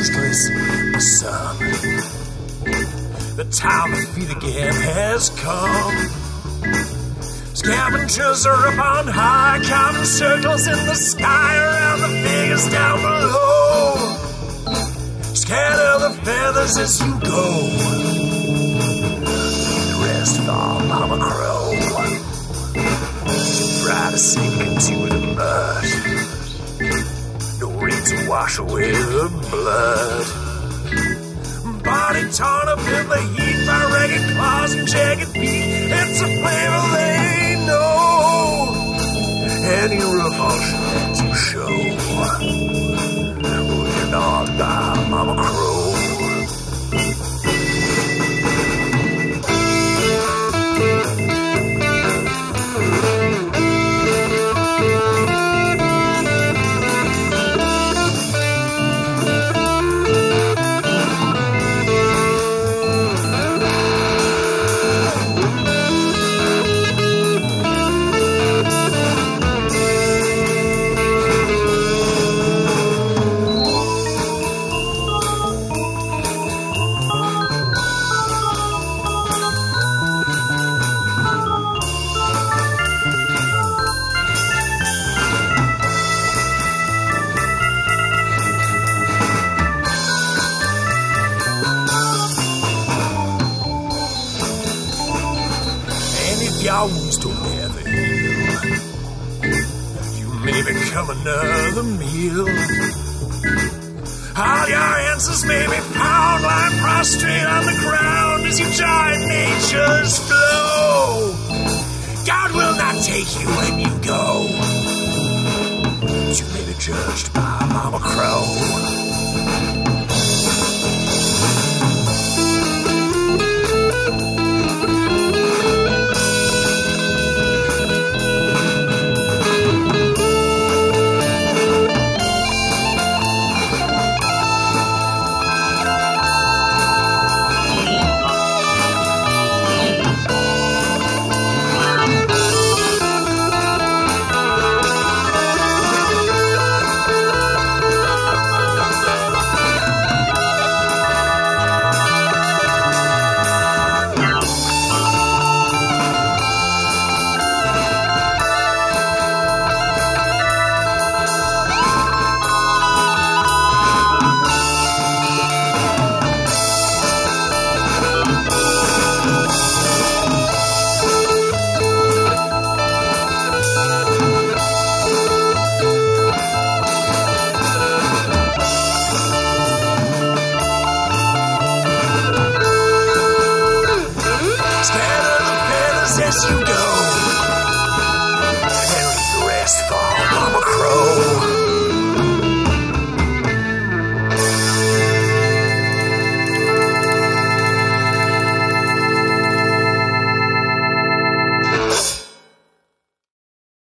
stars glisten in the sun. The time to feed again has come. Scavengers are up on high, counting circles in the sky around the figures down below. Scatter the feathers as you go. The rest of our mama crow. Try to sink into the mud. No rain to wash away the blood. Body torn up in the heat by ragged claws and jagged feet. It's a flavor they know. Any revulsion to show. We're not by Mama Crow. Your wounds don't ever heal. You may become another meal. All your answers may be found lying prostrate on the ground as you join nature's flow. God will not take you when you go. You may be judged by Mama Crow.